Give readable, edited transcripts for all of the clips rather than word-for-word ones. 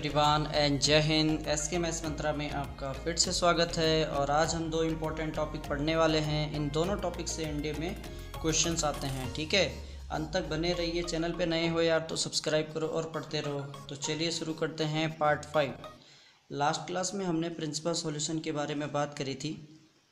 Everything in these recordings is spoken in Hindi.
एवरीवन एंड जय हिंद। एसके मैथ्स मंत्रा में आपका फिर से स्वागत है। और आज हम दो इम्पोर्टेंट टॉपिक पढ़ने वाले हैं। इन दोनों टॉपिक से एनडीए में क्वेश्चंस आते हैं, ठीक है। अंत तक बने रहिए। चैनल पे नए हो यार तो सब्सक्राइब करो और पढ़ते रहो। तो चलिए शुरू करते हैं पार्ट 5। लास्ट क्लास में हमने प्रिंसिपल सॉल्यूशन के बारे में बात करी थी,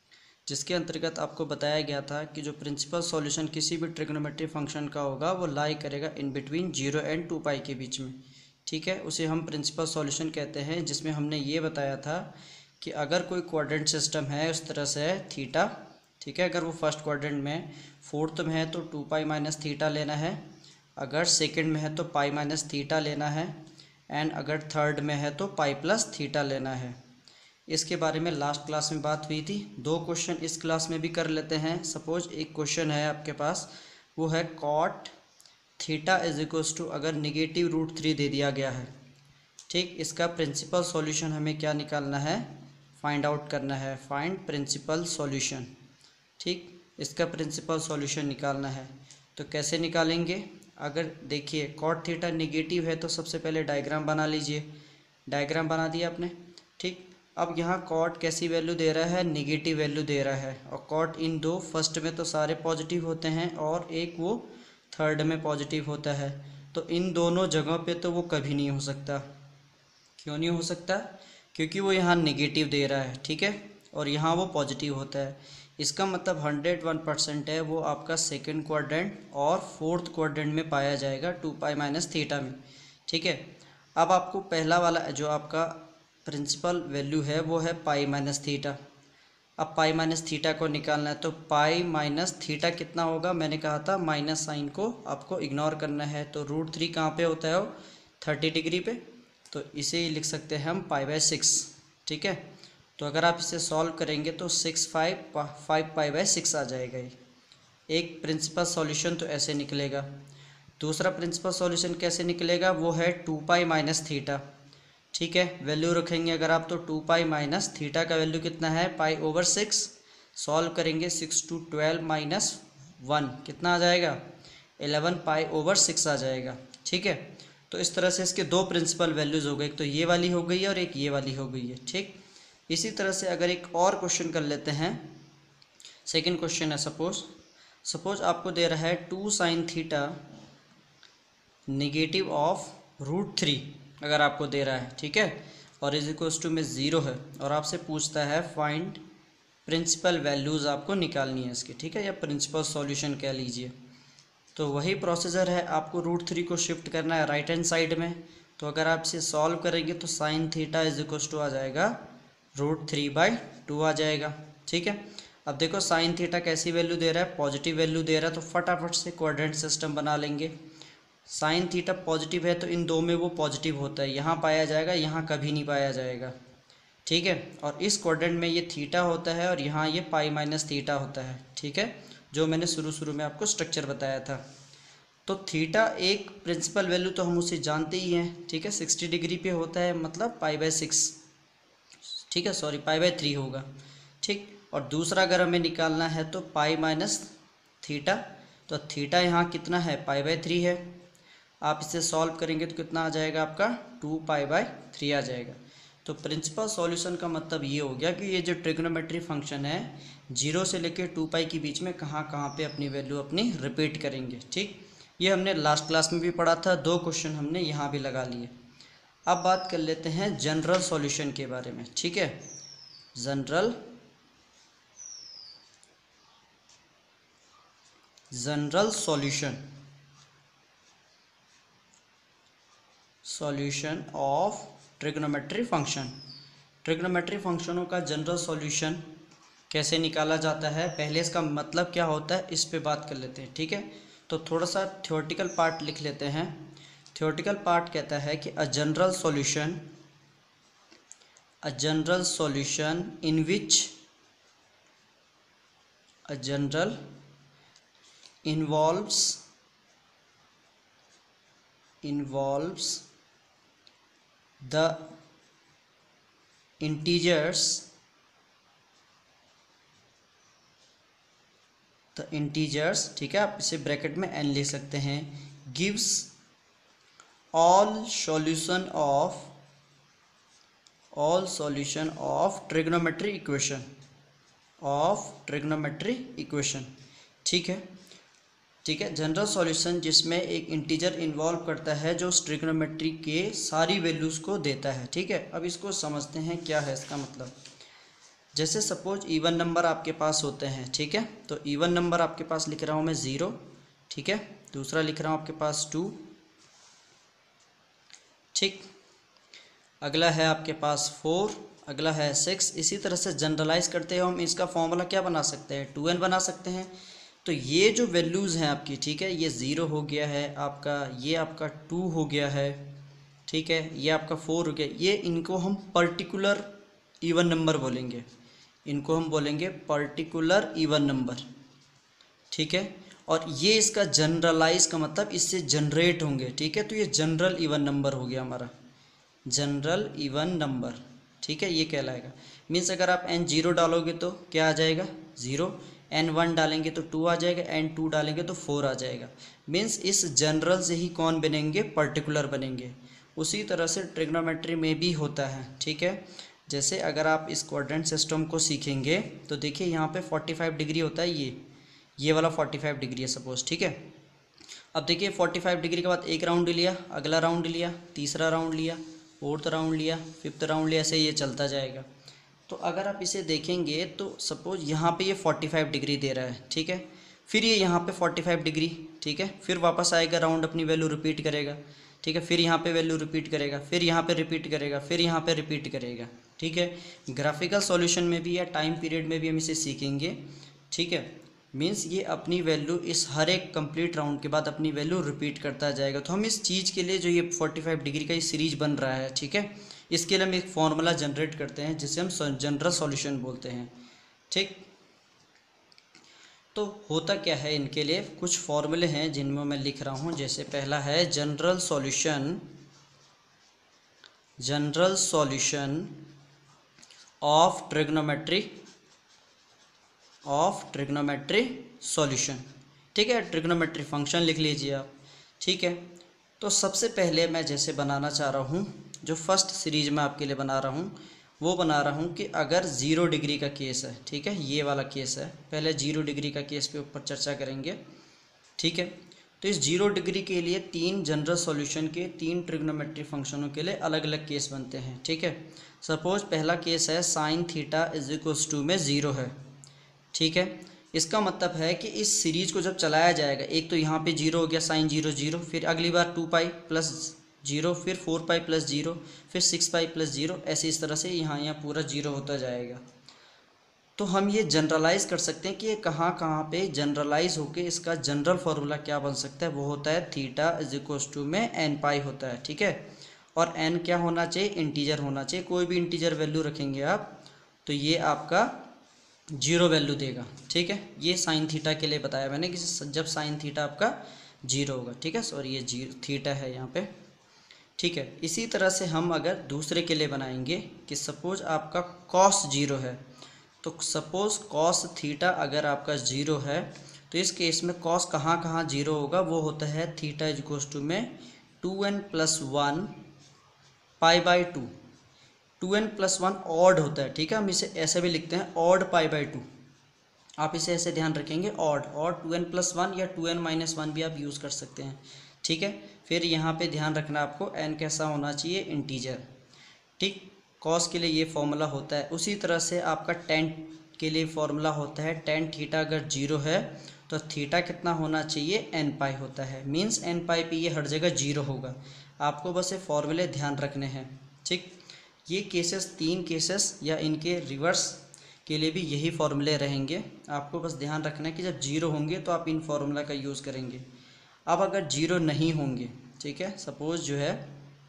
जिसके अंतर्गत आपको बताया गया था कि जो प्रिंसिपल सॉल्यूशन किसी भी ट्रिग्नोमेट्री फंक्शन का होगा वो लाई करेगा इन बिटवीन 0 एंड 2 पाई के बीच में, ठीक है। उसे हम प्रिंसिपल सॉल्यूशन कहते हैं। जिसमें हमने ये बताया था कि अगर कोई क्वाड्रेंट सिस्टम है उस तरह से थीटा, ठीक है, अगर वो फर्स्ट क्वाड्रेंट में, फोर्थ में है तो 2 पाई माइनस थीटा लेना है, अगर सेकंड में है तो पाई माइनस थीटा लेना है, एंड अगर थर्ड में है तो पाई प्लस थीटा लेना है। इसके बारे में लास्ट क्लास में बात हुई थी। दो क्वेश्चन इस क्लास में भी कर लेते हैं। सपोज एक क्वेश्चन है आपके पास, वो है cot theta is equals to, अगर नेगेटिव √3 दे दिया गया है, ठीक। इसका प्रिंसिपल सॉल्यूशन हमें क्या निकालना है, फाइंड आउट करना है। फाइंड प्रिंसिपल सॉल्यूशन, ठीक। इसका प्रिंसिपल सॉल्यूशन निकालना है तो कैसे निकालेंगे। अगर देखिए कॉट थीटा नेगेटिव है तो सबसे पहले डायग्राम बना लीजिए। डायग्राम बना दिया आपने, ठीक। अब यहाँ कॉट कैसी वैल्यू दे रहा है, नेगेटिव वैल्यू दे रहा है। और कॉट इन दो, फर्स्ट में तो सारे पॉजिटिव होते हैं और एक वो थर्ड में पॉजिटिव होता है। तो इन दोनों जगहों पे तो वो कभी नहीं हो सकता। क्यों नहीं हो सकता? क्योंकि वो यहाँ नेगेटिव दे रहा है, ठीक है, और यहाँ वो पॉजिटिव होता है। इसका मतलब 101% है वो आपका सेकंड क्वाड्रेंट और फोर्थ क्वाड्रेंट में पाया जाएगा 2 पाई माइनस थीटा में, ठीक है। अब आपको पहला वाला जो आपका प्रिंसिपल वैल्यू है वो है पाई माइनस थीटा। अब पाई माइनस थीटा को निकालना है तो पाई माइनस थीटा कितना होगा, मैंने कहा था माइनस साइन को आपको इग्नोर करना है। तो √3 कहाँ पे होता है, वो 30 डिग्री पे, तो इसे ही लिख सकते हैं हम पाई/6, ठीक है। तो अगर आप इसे सॉल्व करेंगे तो 5 पाई/6 आ जाएगा। ये एक प्रिंसिपल सॉल्यूशन तो ऐसे निकलेगा। दूसरा प्रिंसिपल सॉल्यूशन कैसे निकलेगा, वो है 2 पाई माइनस थीटा, ठीक है। वैल्यू रखेंगे अगर आप तो 2 पाई माइनस थीटा का वैल्यू कितना है, पाई/6। सॉल्व करेंगे 6 to 12 - 1 कितना आ जाएगा, 11 पाई/6 आ जाएगा, ठीक है। तो इस तरह से इसके दो प्रिंसिपल वैल्यूज़ हो गए, एक तो ये वाली हो गई है और एक ये वाली हो गई है, ठीक। इसी तरह से अगर एक और क्वेश्चन कर लेते हैं। सेकेंड क्वेश्चन है, सपोज आपको दे रहा है 2 साइन थीटा नेगेटिव ऑफ √3 अगर आपको दे रहा है, ठीक है, और इज इक्वल्स टू में 0 है, और आपसे पूछता है फाइंड प्रिंसिपल वैल्यूज़ आपको निकालनी है इसकी, ठीक है, या प्रिंसिपल सॉल्यूशन कह लीजिए। तो वही प्रोसीजर है, आपको √3 को शिफ्ट करना है राइट हैंड साइड में। तो अगर आप इसे सॉल्व करेंगे तो sine theta is equals to आ जाएगा √3/2 आ जाएगा, ठीक है। अब देखो साइन थीटा कैसी वैल्यू दे रहा है, पॉजिटिव वैल्यू दे रहा है, तो फटाफट से क्वाड्रेंट सिस्टम बना लेंगे। साइन थीटा पॉजिटिव है तो इन दो में वो पॉजिटिव होता है, यहाँ पाया जाएगा, यहाँ कभी नहीं पाया जाएगा, ठीक है। और इस क्वाड्रेंट में ये थीटा होता है और यहाँ ये पाई माइनस थीटा होता है, ठीक है, जो मैंने शुरू में आपको स्ट्रक्चर बताया था। तो थीटा एक प्रिंसिपल वैल्यू तो हम उसे जानते ही हैं, ठीक है, 60 डिग्री पे होता है, मतलब पाई/6, ठीक है, सॉरी पाई/3 होगा, ठीक। और दूसरा अगर हमें निकालना है तो पाई माइनस थीटा, तो थीटा यहाँ कितना है, पाई/3 है। आप इसे सॉल्व करेंगे तो कितना आ जाएगा आपका, 2 पाई/3 आ जाएगा। तो प्रिंसिपल सॉल्यूशन का मतलब ये हो गया कि ये जो ट्रिग्नोमेट्री फंक्शन है 0 से लेकर 2 पाई के बीच में कहाँ कहाँ पे अपनी वैल्यू अपनी रिपीट करेंगे, ठीक। ये हमने लास्ट क्लास में भी पढ़ा था, दो क्वेश्चन हमने यहाँ भी लगा लिए। अब बात कर लेते हैं जनरल सॉल्यूशन के बारे में, ठीक है। General solution of trigonometry function. Trigonometry फंक्शनों का जनरल सॉल्यूशन कैसे निकाला जाता है, पहले इसका मतलब क्या होता है इस पे बात कर लेते हैं, ठीक है। तो थोड़ा सा थ्योरेटिकल पार्ट लिख लेते हैं। थ्योरेटिकल पार्ट कहता है कि a general solution in which a general involves the integers ठीक है, आप इसे ब्रैकेट में n लिख सकते हैं, gives all solution of all solution of trigonometry equation. ठीक है, ठीक है। जनरल सॉल्यूशन जिसमें एक इंटीजर इन्वॉल्व करता है जो ट्रिग्नोमेट्री के सारी वैल्यूज़ को देता है। ठीक है, अब इसको समझते हैं क्या है इसका मतलब। जैसे सपोज इवन नंबर आपके पास होते हैं, ठीक है, तो इवन नंबर आपके पास लिख रहा हूँ मैं 0, ठीक है, दूसरा लिख रहा हूँ आपके पास 2, ठीक, अगला है आपके पास 4, अगला है 6। इसी तरह से जनरलाइज करते हुए हम इसका फॉर्मूला क्या बना सकते हैं, 2n बना सकते हैं। तो ये जो वैल्यूज़ हैं आपकी, ठीक है, ये 0 हो गया है आपका, ये आपका 2 हो गया है, ठीक है, ये आपका 4 हो गया, ये इनको हम पर्टिकुलर इवन नंबर बोलेंगे, इनको हम बोलेंगे पर्टिकुलर इवन नंबर। ठीक है, और ये इसका जनरलाइज का मतलब इससे जनरेट होंगे। ठीक है, तो ये जनरल इवन नंबर हो गया हमारा, जनरल इवन नंबर। ठीक है, ये कहलाएगा। मीन्स अगर आप n0 डालोगे तो क्या आ जाएगा 0, n1 डालेंगे तो 2 आ जाएगा, n2 डालेंगे तो 4 आ जाएगा। मीन्स इस जनरल से ही कौन बनेंगे, पर्टिकुलर बनेंगे। उसी तरह से ट्रिग्नोमेट्री में भी होता है। ठीक है, जैसे अगर आप इस क्वाड्रेंट सिस्टम को सीखेंगे तो देखिए यहाँ पे 45 डिग्री होता है, ये वाला 45 डिग्री है सपोज। ठीक है, अब देखिए 45 डिग्री के बाद एक राउंड लिया, अगला राउंड लिया, तीसरा राउंड लिया, फोर्थ राउंड लिया, फिफ्थ राउंड लिया, ऐसे ये चलता जाएगा। तो अगर आप इसे देखेंगे तो सपोज यहाँ पे ये 45 डिग्री दे रहा है, ठीक है, फिर ये यहाँ पे 45 डिग्री, ठीक है, फिर वापस आएगा, राउंड अपनी वैल्यू रिपीट करेगा, ठीक है, फिर यहाँ पे वैल्यू रिपीट करेगा, फिर यहाँ पे रिपीट करेगा, फिर यहाँ पे रिपीट करेगा। ठीक है, ग्राफिकल सॉल्यूशन में भी या टाइम पीरियड में भी हम इसे सीखेंगे। ठीक है, मीन्स ये अपनी वैल्यू इस हर एक कंप्लीट राउंड के बाद अपनी वैल्यू रिपीट करता जाएगा। तो हम इस चीज़ के लिए जो ये 45 डिग्री का ये सीरीज बन रहा है, ठीक है, इसके लिए हम एक फॉर्मूला जनरेट करते हैं जिसे हम जनरल सॉल्यूशन बोलते हैं। ठीक, तो होता क्या है, इनके लिए कुछ फॉर्मूले हैं जिनमें मैं लिख रहा हूँ। जैसे पहला है general solution of trigonometry solution. ठीक है, ट्रिग्नोमेट्री फंक्शन लिख लीजिए आप। ठीक है, तो सबसे पहले मैं जैसे बनाना चाह रहा हूँ, जो फर्स्ट सीरीज में आपके लिए बना रहा हूँ वो बना रहा हूँ कि अगर 0 डिग्री का केस है, ठीक है, ये वाला केस है, पहले 0 डिग्री का केस पे ऊपर चर्चा करेंगे। ठीक है, तो इस 0 डिग्री के लिए 3 जनरल सॉल्यूशन के 3 ट्रिग्नोमेट्री फंक्शनों के लिए अलग अलग केस बनते हैं। ठीक है, सपोज पहला केस है sine theta is equals to में 0 है। ठीक है, इसका मतलब है कि इस सीरीज को जब चलाया जाएगा, एक तो यहाँ पे 0 हो गया, साइन 0 0, फिर अगली बार 2 पाई प्लस 0, फिर 4 पाई प्लस 0, फिर 6 पाई प्लस 0, ऐसे इस तरह से यहाँ पूरा 0 होता जाएगा। तो हम ये जनरलाइज कर सकते हैं कि ये कहाँ कहाँ पे जनरलाइज होके इसका जनरल फार्मूला क्या बन सकता है, वो होता है थीटा इज इक्वल्स टू में n पाई होता है। ठीक है, और n क्या होना चाहिए, इंटीजर होना चाहिए। कोई भी इंटीजर वैल्यू रखेंगे आप तो ये आपका 0 वैल्यू देगा। ठीक है, ये साइन थीटा के लिए बताया मैंने कि जब साइन थीटा आपका 0 होगा। ठीक है, सॉरी ये थीटा है यहाँ पे। ठीक है, इसी तरह से हम अगर दूसरे के लिए बनाएंगे कि सपोज आपका कॉस 0 है, तो सपोज कॉस थीटा अगर आपका 0 है तो इस केस में कॉस कहाँ कहाँ 0 होगा, वो होता है थीटा इज इक्वल्स टू में 2n+1 pi by 2। 2n+1 odd होता है। ठीक है, हम इसे ऐसे भी लिखते हैं ऑड पाई बाई 2। आप इसे ऐसे ध्यान रखेंगे, ऑड 2n+1 या 2n-1 भी आप यूज़ कर सकते हैं। ठीक है, फिर यहाँ पे ध्यान रखना आपको n कैसा होना चाहिए, इंटीजर। ठीक, कॉस के लिए ये फॉर्मूला होता है। उसी तरह से आपका टेन के लिए फॉर्मूला होता है, टेन थीटा अगर 0 है तो थीटा कितना होना चाहिए, n पाई होता है। मीन्स n पाई पे ये हर जगह 0 होगा। आपको बस ये फॉर्मूले ध्यान रखने हैं। ठीक, ये केसेस 3 केसेस या इनके रिवर्स के लिए भी यही फॉर्मूले रहेंगे। आपको बस ध्यान रखना है कि जब 0 होंगे तो आप इन फॉर्मूला का यूज़ करेंगे। अब अगर 0 नहीं होंगे, ठीक है, सपोज जो है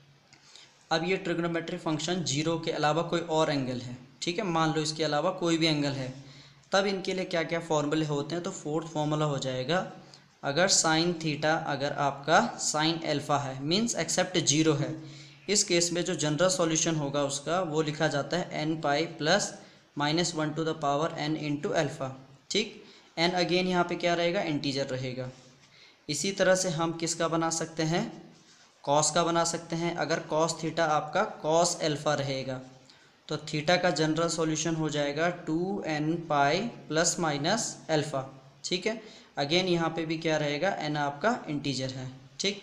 अब ये ट्रिग्नोमेट्री फंक्शन 0 के अलावा कोई और एंगल है, ठीक है, मान लो इसके अलावा कोई भी एंगल है, तब इनके लिए क्या क्या फॉर्मूले होते हैं। तो फोर्थ फॉर्मूला हो जाएगा, अगर साइन थीटा अगर आपका साइन एल्फ़ा है, मीन्स एक्सेप्ट 0 है, इस केस में जो जनरल सॉल्यूशन होगा उसका वो लिखा जाता है n pi plus -1 to the power n into alpha. ठीक, n अगेन यहाँ पे क्या रहेगा, इंटीजर रहेगा। इसी तरह से हम किसका बना सकते हैं, कॉस का बना सकते हैं। अगर कॉस थीटा आपका कॉस एल्फ़ा रहेगा तो थीटा का जनरल सॉल्यूशन हो जाएगा 2n pi plus minus alpha. ठीक है, अगेन यहाँ पे भी क्या रहेगा, n आपका इंटीजर है। ठीक,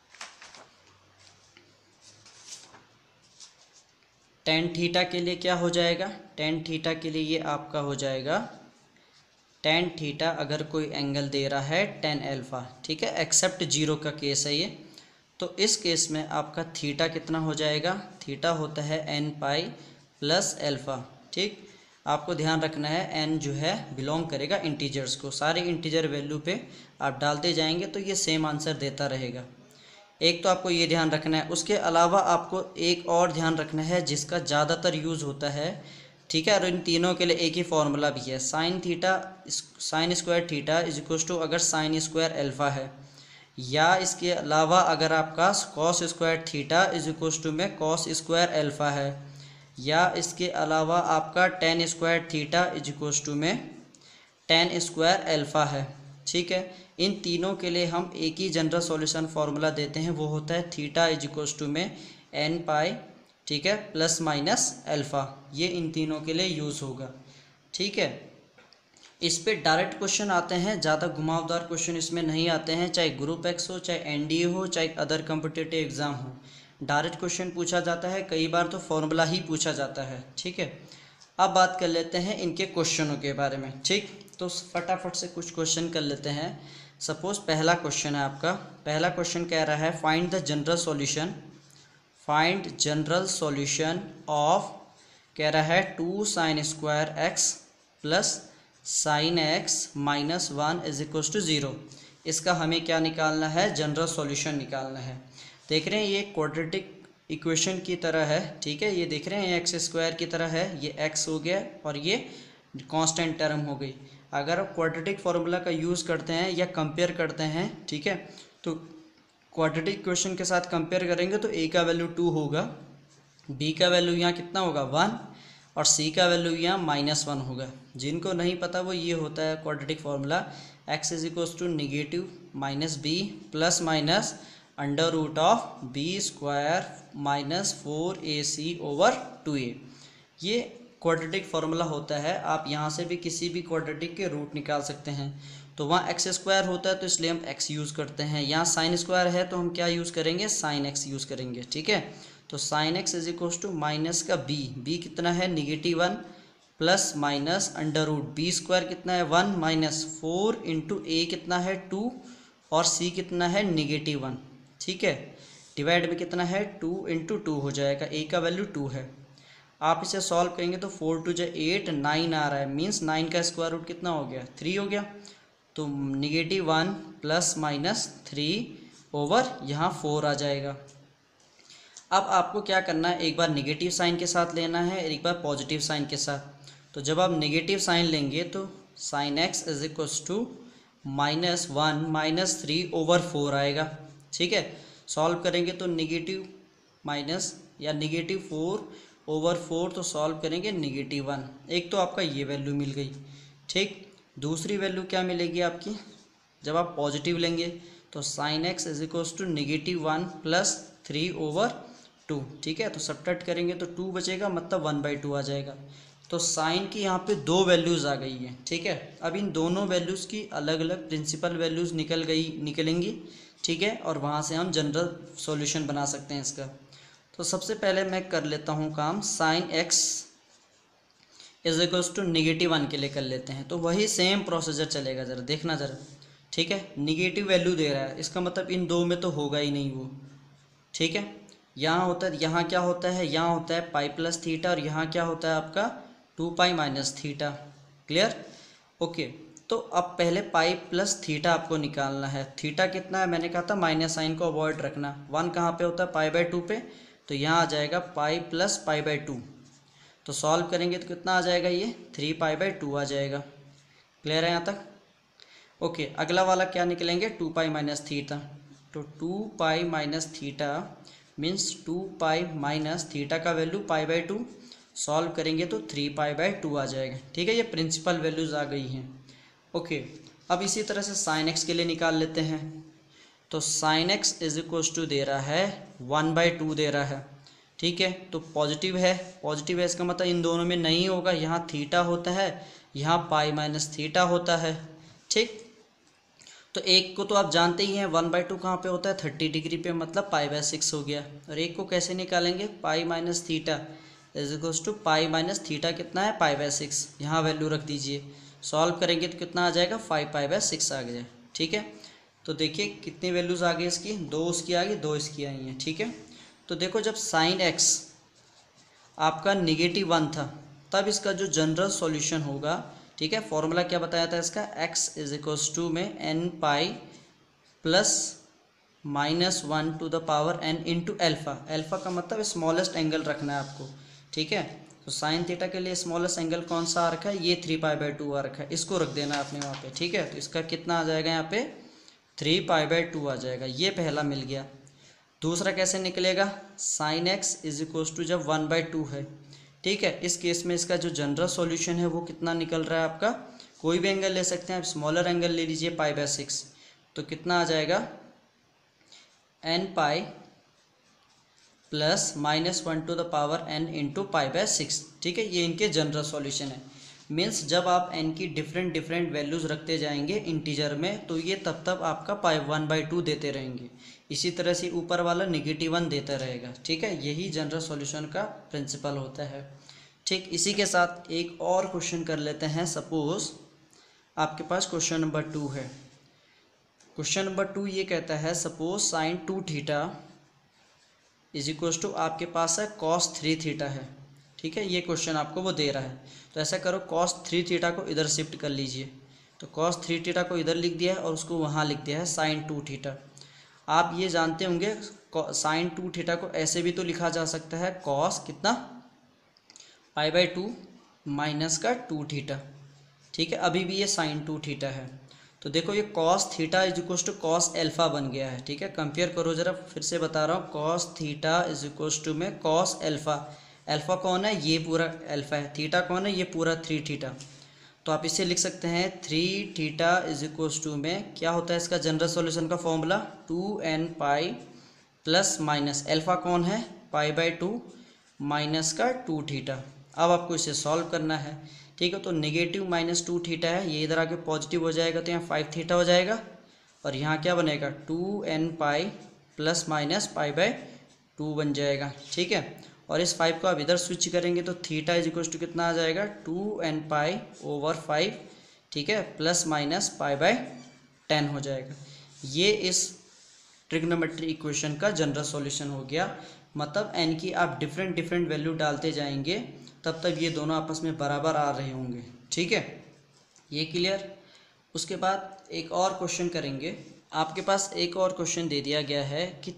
टेन थीटा के लिए क्या हो जाएगा, टेन थीटा के लिए ये आपका हो जाएगा टेन थीटा अगर कोई एंगल दे रहा है टेन अल्फा। ठीक है, एक्सेप्ट जीरो का केस है ये। तो इस केस में आपका थीटा कितना हो जाएगा, थीटा होता है n पाई प्लस अल्फा। ठीक, आपको ध्यान रखना है n जो है बिलोंग करेगा इंटीजर्स को, सारे इंटीजर वैल्यू पे आप डालते जाएंगे तो ये सेम आंसर देता रहेगा। एक तो आपको ये ध्यान रखना है, उसके अलावा आपको एक और ध्यान रखना है जिसका ज़्यादातर यूज़ होता है। ठीक है, और इन तीनों के लिए एक ही फॉर्मूला भी है, sine theta sine square theta is equal to अगर साइन स्क्वायर अल्फा है, या इसके अलावा अगर आपका cos square theta is equal to में कॉस स्क्वायर अल्फा है, या इसके अलावा आपका tan square theta is equal to में टेन स्क्वायर अल्फा है। ठीक है, इन तीनों के लिए हम एक ही जनरल सॉल्यूशन फार्मूला देते हैं, वो होता है थीटा इज इक्वल टू में n पाई, ठीक है, प्लस माइनस अल्फा। ये इन तीनों के लिए यूज़ होगा। ठीक है, इस पे डायरेक्ट क्वेश्चन आते हैं, ज़्यादा घुमावदार क्वेश्चन इसमें नहीं आते हैं, चाहे ग्रुप एक्स हो, चाहे एनडीए हो, चाहे अदर कॉम्पिटिटिव एग्ज़ाम हो, डायरेक्ट क्वेश्चन पूछा जाता है, कई बार तो फॉर्मूला ही पूछा जाता है। ठीक है, अब बात कर लेते हैं इनके क्वेश्चनों के बारे में। ठीक, तो फटाफट से कुछ क्वेश्चन कर लेते हैं। सपोज पहला क्वेश्चन है आपका, पहला क्वेश्चन कह रहा है find the general solution, find general solution of, कह रहा है 2 sine square x plus sine x minus 1 is equal to 0। इसका हमें क्या निकालना है, जनरल सॉल्यूशन निकालना है। देख रहे हैं ये क्वाड्रेटिक इक्वेशन की तरह है। ठीक है, ये देख रहे हैं एक्स स्क्वायर की तरह है, ये एक्स हो गया और ये कांस्टेंट टर्म हो गई। अगर आप क्वाड्रेटिक फार्मूला का यूज़ करते हैं या कंपेयर करते हैं, ठीक है, तो क्वाड्रेटिक इक्वेशन के साथ कंपेयर करेंगे तो a का वैल्यू 2 होगा, b का वैल्यू यहाँ कितना होगा 1 और c का वैल्यू यहाँ -1 होगा। जिनको नहीं पता वो ये होता है quadratic formula, x is equal to negative minus b plus minus under root of b square minus 4ac over 2a। ये क्वाड्रेटिक फार्मूला होता है। आप यहाँ से भी किसी भी क्वाड्रेटिक के रूट निकाल सकते हैं। तो वहाँ एक्स स्क्वायर होता है तो इसलिए हम एक्स यूज़ करते हैं, यहाँ साइन स्क्वायर है तो हम क्या यूज़ करेंगे, साइन एक्स यूज़ करेंगे। ठीक है, तो sine x is equal to minus का बी कितना है -1 plus minus under root b square कितना है 1 माइनस 4 इंटू ए कितना है 2 और सी कितना है -1। ठीक है, डिवाइड में कितना है 2 इंटू 2 हो जाएगा, ए का वैल्यू 2 है। आप इसे सॉल्व करेंगे तो 4 2 8 9 आ रहा है, मीन्स 9 का स्क्वायर रूट कितना हो गया 3 हो गया। तो -1 प्लस माइनस 3 ओवर यहाँ 4 आ जाएगा। अब आपको क्या करना है, एक बार नेगेटिव साइन के साथ लेना है, एक बार पॉजिटिव साइन के साथ। तो जब आप नेगेटिव साइन लेंगे तो sine x is equal to -1 minus 3 over 4 आएगा। ठीक है, सॉल्व करेंगे तो नेगेटिव माइनस या -4 ओवर 4, तो सॉल्व करेंगे -1। एक तो आपका ये वैल्यू मिल गई। ठीक, दूसरी वैल्यू क्या मिलेगी आपकी, जब आप पॉजिटिव लेंगे तो sine x is equal to -1 plus 3 over 2। ठीक है, तो सब्ट्रैक्ट करेंगे तो 2 बचेगा, मतलब 1/2 आ जाएगा। तो साइन की यहाँ पे 2 वैल्यूज़ आ गई हैं। ठीक है, अब इन दोनों वैल्यूज़ की अलग अलग प्रिंसिपल वैल्यूज़ निकलेंगी। ठीक है, और वहाँ से हम जनरल सॉल्यूशन बना सकते हैं इसका। तो सबसे पहले मैं कर लेता हूँ काम, sine x is equals to -1 के लिए कर लेते हैं। तो वही सेम प्रोसीजर चलेगा, ज़रा देखना ज़रा। ठीक है, नेगेटिव वैल्यू दे रहा है, इसका मतलब इन दो में तो होगा ही नहीं वो। ठीक है, यहाँ होता है, यहाँ क्या होता है, यहाँ होता है पाई प्लस थीटा और यहाँ क्या होता है आपका 2 pi minus theta. Clear, okay. तो अब पहले पाई प्लस थीटा आपको निकालना है। थीटा कितना है, मैंने कहा था माइनस साइन को अवॉइड रखना। 1 कहाँ पे होता है, π/2 पे, तो यहाँ आ जाएगा पाई प्लस π/2। तो सॉल्व करेंगे तो कितना आ जाएगा, ये 3π/2 आ जाएगा। क्लियर है यहाँ तक, ओके। अगला वाला क्या निकलेंगे, 2 पाई माइनस थीटा। तो 2 pi minus theta means 2 pi minus theta का वैल्यू π/2, सॉल्व करेंगे तो 3π/2 आ जाएगा। ठीक है, ये प्रिंसिपल वैल्यूज़ आ गई हैं। ओके, अब इसी तरह से साइन एक्स के लिए निकाल लेते हैं। तो sine x is equal to दे रहा है 1/2 दे रहा है। ठीक है, तो पॉजिटिव है इसका मतलब इन दोनों में नहीं होगा, यहाँ थीटा होता है, यहाँ पाई माइनस थीटा होता है। ठीक, तो एक को तो आप जानते ही हैं 1/2 कहाँ पे होता है 30 डिग्री पे, मतलब पाई/6 हो गया। और एक को कैसे निकालेंगे, pi minus theta is equals to pi minus theta कितना है पाई/6, यहाँ वैल्यू रख दीजिए। सॉल्व करेंगे तो कितना आ जाएगा 5 पाई/6 आ गया। ठीक है, तो देखिए कितनी वैल्यूज़ आ गई इसकी, 2 उसकी आ गई, 2 इसकी आई हैं। ठीक है, तो देखो जब साइन एक्स आपका -1 था तब इसका जो जनरल सॉल्यूशन होगा, ठीक है, फॉर्मूला क्या बताया था इसका, x इज इक्वल्स टू में n pi plus -1 to the power n into alpha. Alpha का मतलब स्मॉलेस्ट एंगल रखना है आपको। ठीक है, तो साइन थीटा के लिए स्मॉलेस्ट एंगल कौन सा आ रखा है, ये 3π/2 आ रखा है, इसको रख देना है आपने वहाँ पे। ठीक है, तो इसका कितना आ जाएगा यहाँ पे 3π/2 आ जाएगा, ये पहला मिल गया। दूसरा कैसे निकलेगा, sine x is equals to जब 1/2 है। ठीक है, इस केस में इसका जो जनरल सॉल्यूशन है वो कितना निकल रहा है आपका, कोई भी एंगल ले सकते हैं आप, स्मॉलर एंगल ले लीजिए पाई/6, तो कितना आ जाएगा n pi plus -1 to the power n into पाई/6। ठीक है, ये इनके जनरल सॉल्यूशन है। मीन्स जब आप n की डिफरेंट वैल्यूज़ रखते जाएंगे इंटीजर में तो ये तब आपका पाई 1/2 देते रहेंगे, इसी तरह से ऊपर वाला -1 देता रहेगा। ठीक है, यही जनरल सॉल्यूशन का प्रिंसिपल होता है। ठीक, इसी के साथ एक और क्वेश्चन कर लेते हैं। सपोज आपके पास क्वेश्चन नंबर 2 है। क्वेश्चन नंबर 2 ये कहता है suppose sine 2 theta is equals to आपके पास है कॉस 3 थीटा है। ठीक है, ये क्वेश्चन आपको वो दे रहा है, तो ऐसा करो cos 3 थीटा को इधर शिफ्ट कर लीजिए। तो cos 3 थीटा को इधर लिख दिया है और उसको वहाँ लिख दिया है साइन 2 थीटा। आप ये जानते होंगे साइन 2 थीटा को ऐसे भी तो लिखा जा सकता है cos कितना पाई/2 माइनस का 2 थीटा। ठीक है, अभी भी ये साइन 2 थीटा है, तो देखो ये cos theta is equals to cos alpha बन गया है। ठीक है, कंपेयर करो जरा, फिर से बता रहा हूँ, cos theta is equals to में cos एल्फ़ा। एल्फ़ा कौन है, ये पूरा एल्फ़ा है, थीटा कौन है, ये पूरा 3 थीटा। तो आप इसे लिख सकते हैं 3 थीटा इज इक्वल्स टू में क्या होता है इसका जनरल सॉल्यूशन का formula 2n pi plus minus alpha कौन है पाई/2 माइनस का 2 थीटा। अब आपको इसे सॉल्व करना है। ठीक है, तो नेगेटिव -2 थीटा है, ये इधर आके पॉजिटिव हो जाएगा तो यहाँ 5 थीटा हो जाएगा, और यहाँ क्या बनेगा 2n पाई प्लस माइनस पाई/2 बन जाएगा। ठीक है, और इस 5 को आप इधर स्विच करेंगे तो थीटा इज इक्वल्स टू कितना आ जाएगा 2n पाई ओवर 5। ठीक है, प्लस माइनस पाई/10 हो जाएगा। ये इस ट्रिग्नोमेट्री इक्वेशन का जनरल सॉल्यूशन हो गया। मतलब n की आप डिफरेंट वैल्यू डालते जाएंगे तब तक ये दोनों आपस में बराबर आ रहे होंगे। ठीक है, ये क्लियर। उसके बाद एक और क्वेश्चन करेंगे। आपके पास एक और क्वेश्चन दे दिया गया है कि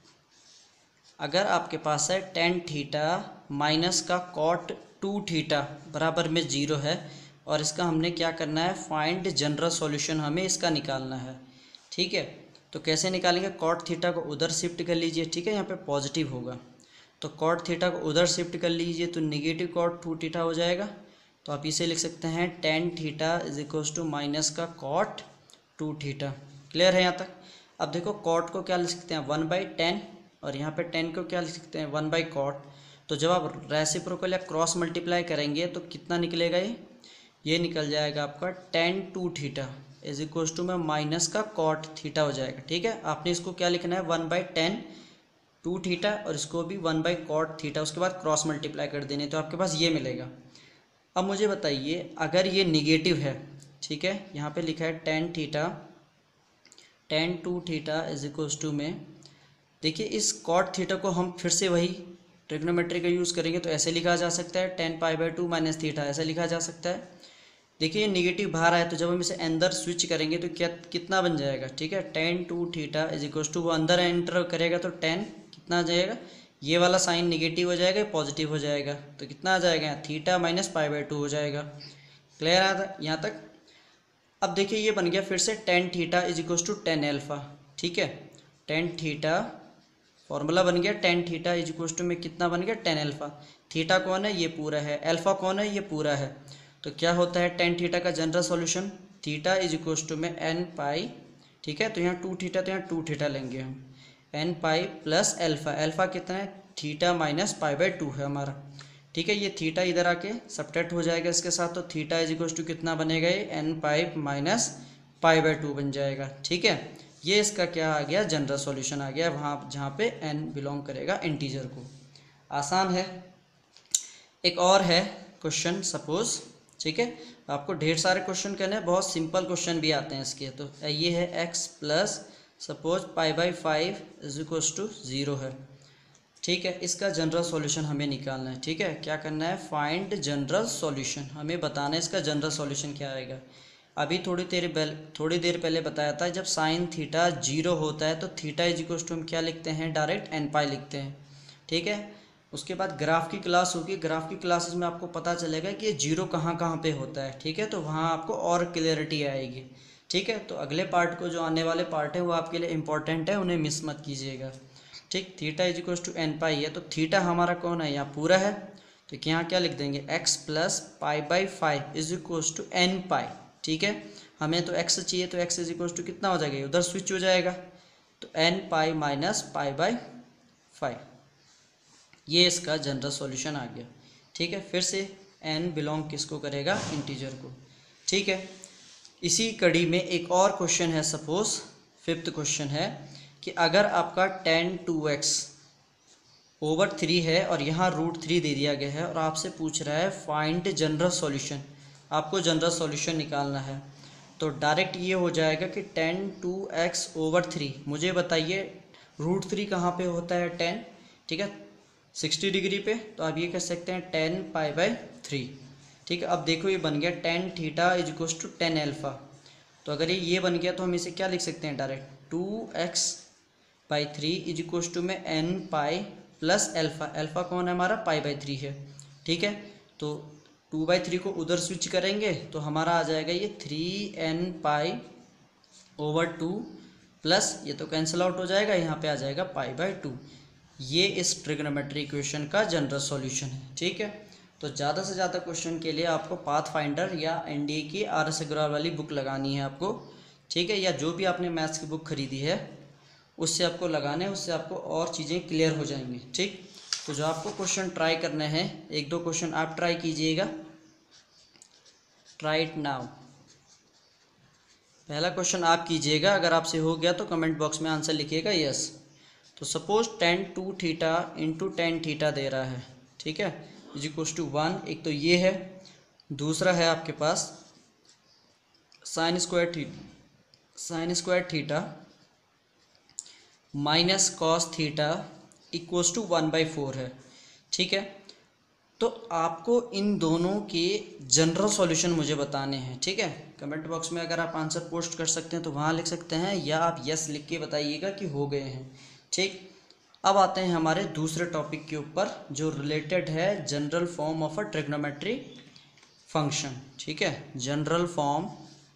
अगर आपके पास है tan थीटा माइनस का cot 2 थीटा बराबर में 0 है, और इसका हमने क्या करना है फाइंड जनरल सॉल्यूशन, हमें इसका निकालना है। ठीक है, तो कैसे निकालेंगे, cot थीटा को उधर शिफ्ट कर लीजिए। ठीक है, यहाँ पे पॉजिटिव होगा तो cot थीटा को उधर शिफ्ट कर लीजिए तो नेगेटिव cot 2 थीटा हो जाएगा। तो आप इसे लिख सकते हैं tan theta is equals to minus का cot 2 थीटा। क्लियर है यहाँ तक। अब देखो cot को क्या लिख सकते हैं 1/10, और यहाँ पे 10 को क्या लिख सकते हैं 1/cot। तो जब आप रेसिप्रोकल या क्रॉस मल्टीप्लाई करेंगे तो कितना निकलेगा, ये निकल जाएगा आपका tan 2 theta is equals to में माइनस का cot थीटा हो जाएगा। ठीक है, आपने इसको क्या लिखना है 1/10 2 थीटा और इसको भी 1/cot थीटा, उसके बाद क्रॉस मल्टीप्लाई कर देने तो आपके पास ये मिलेगा। अब मुझे बताइए अगर ये निगेटिव है, ठीक है, यहाँ पे लिखा है tan 2 theta is equals to में, देखिए इस cot थीटा को हम फिर से वही ट्रिग्नोमेट्री का यूज़ करेंगे तो ऐसे लिखा जा सकता है tan पाई/2 माइनस थीटा, ऐसे लिखा जा सकता है। देखिए ये निगेटिव बाहर आया तो जब हम इसे अंदर स्विच करेंगे तो क्या कितना बन जाएगा, ठीक है, tan 2 theta is equals to, वो अंदर एंटर करेगा तो tan कितना आ जाएगा, ये वाला साइन निगेटिव हो जाएगा पॉजिटिव हो जाएगा, तो कितना आ जाएगा यहाँ थीटा माइनस पाई/2 हो जाएगा। क्लियर आता यहाँ तक। अब देखिए ये बन गया फिर से tan theta is equals to tan alpha. ठीक है, tan थीटा फॉर्मूला बन गया tan theta is equals to में कितना बन गया tan एल्फ़ा। थीटा कौन है, ये पूरा है, एल्फ़ा कौन है, ये पूरा है। तो क्या होता है tan थीटा का general solution, theta is equals to में n पाई, ठीक है, तो यहाँ 2 थीटा तो यहाँ 2 थीटा लेंगे हम, n pi plus alpha, alpha कितना है थीटा माइनस पाई बाई 2 है हमारा, ठीक है। ये थीटा इधर आके सब्ट्रैक्ट हो जाएगा इसके साथ, तो थीटा इज इक्वल टू कितना बनेगा, ये n pi minus pi by 2 बन जाएगा, ठीक है। ये इसका क्या आ गया, जनरल सॉल्यूशन आ गया, वहाँ जहाँ पे एन बिलोंग करेगा इंटीजर को। आसान है। एक और है क्वेश्चन सपोज, ठीक है। आपको ढेर सारे क्वेश्चन करने हैं, बहुत सिंपल क्वेश्चन भी आते हैं इसके। तो ये है x plus suppose pi by 5 is equal to 0 है, ठीक है। इसका जनरल सॉल्यूशन हमें निकालना है, ठीक है। क्या करना है, फाइंड जनरल सॉल्यूशन, हमें बताना है इसका जनरल सॉल्यूशन क्या आएगा। अभी थोड़ी देर पहले बताया था, जब साइन थीटा 0 होता है तो थीटा इज इक्वल टू हम क्या लिखते हैं, डायरेक्ट एन पाई लिखते हैं, ठीक है। उसके बाद ग्राफ की क्लास होगी, ग्राफ की क्लासेस में आपको पता चलेगा कि ये 0 कहाँ कहाँ पे होता है, ठीक है। तो वहाँ आपको और क्लियरिटी आएगी, ठीक है। तो अगले पार्ट को, जो आने वाले पार्ट है वो आपके लिए इंपॉर्टेंट है, उन्हें मिस मत कीजिएगा, ठीक। Theta is equal to n pi है, तो थीटा हमारा कौन है, यहाँ पूरा है, तो यहाँ क्या लिख देंगे, x plus pi by 5 is equal to n pi, ठीक है। हमें तो एक्स चाहिए, तो एक्स इज इक्वल टू कितना हो जाएगा, उधर स्विच हो जाएगा, तो n pi minus pi by 5, ये इसका जनरल सॉल्यूशन आ गया, ठीक है। फिर से एन बिलोंग किसको करेगा, इंटीजर को, ठीक है। इसी कड़ी में एक और क्वेश्चन है, सपोज 5th क्वेश्चन है कि अगर आपका tan 2x ओवर 3 है और यहाँ √3 दे दिया गया है और आपसे पूछ रहा है फाइंड जनरल सॉल्यूशन, आपको जनरल सॉल्यूशन निकालना है, तो डायरेक्ट ये हो जाएगा कि tan 2x ओवर 3, मुझे बताइए √3 कहाँ पे होता है, 10, ठीक है, 60 डिग्री पे, तो आप ये कह सकते हैं tan पाई बाई 3, ठीक है। अब देखो ये बन गया tan theta is equal to tan alpha, तो अगर ये बन गया तो हम इसे क्या लिख सकते हैं, direct 2x by 3 is equal to में n pi plus alpha, alpha कौन है हमारा, पाई बाई 3 है, ठीक है। तो 2/3 को उधर स्विच करेंगे तो हमारा आ जाएगा ये 3n पाई ओवर 2 प्लस, ये तो कैंसिल आउट हो जाएगा, यहाँ पे आ जाएगा पाई बाई 2। ये इस ट्रिग्नोमेट्री इक्वेशन का जनरल सॉल्यूशन है, ठीक है। तो ज़्यादा से ज़्यादा क्वेश्चन के लिए आपको पाथ फाइंडर या एनडीए की RS अग्रवाल वाली बुक लगानी है आपको, ठीक है, या जो भी आपने मैथ्स की बुक खरीदी है उससे आपको लगाना है, उससे आपको और चीज़ें क्लियर हो जाएंगी, ठीक। तो जो आपको क्वेश्चन ट्राई करने हैं, 1-2 क्वेश्चन आप ट्राई कीजिएगा, ट्राई इट नाउ। पहला क्वेश्चन आप कीजिएगा, अगर आपसे हो गया तो कमेंट बॉक्स में आंसर लिखिएगा यस। तो suppose tan 2 theta into tan theta दे रहा है, ठीक है, इज इक्वल टू 1, एक तो ये है, दूसरा है आपके पास sine square theta minus cos theta equals to 1/4 है, ठीक है। तो आपको इन दोनों के जनरल सॉल्यूशन मुझे बताने हैं, ठीक है। कमेंट बॉक्स में अगर आप आंसर पोस्ट कर सकते हैं तो वहाँ लिख सकते हैं, या आप यस लिख के बताइएगा कि हो गए हैं, ठीक। अब आते हैं हमारे दूसरे टॉपिक के ऊपर, जो रिलेटेड है general form of a trigonometry function, ठीक है। General form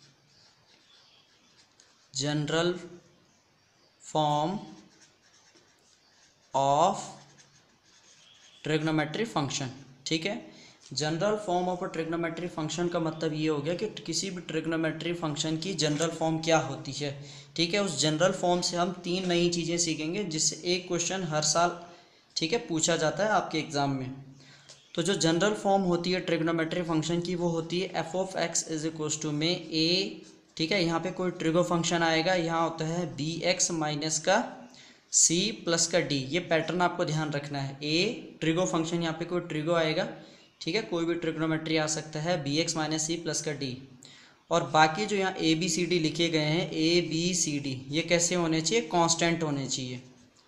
of trigonometry function, ठीक है। General form of a trigonometry function का मतलब ये हो गया कि किसी भी ट्रिग्नोमेट्री फंक्शन की जनरल फॉर्म क्या होती है, ठीक है। उस जनरल फॉर्म से हम 3 नई चीज़ें सीखेंगे, जिससे एक क्वेश्चन हर साल, ठीक है, पूछा जाता है आपके एग्ज़ाम में। तो जो जनरल फॉर्म होती है ट्रिग्नोमेट्री फंक्शन की, वो होती है f of x is equal to में a, ठीक है। यहाँ पे कोई ट्रिगो फंक्शन आएगा, यहाँ होता है bx माइनस का c प्लस का d, ये पैटर्न आपको ध्यान रखना है। a ट्रिगो फंक्शन, यहाँ पे कोई ट्रिगो आएगा, ठीक है, कोई भी ट्रिग्नोमेट्री आ सकता है, bx माइनस c प्लस का d, और बाकी जो यहाँ a b c d लिखे गए हैं, a b c d, ये कैसे होने चाहिए, कांस्टेंट होने चाहिए,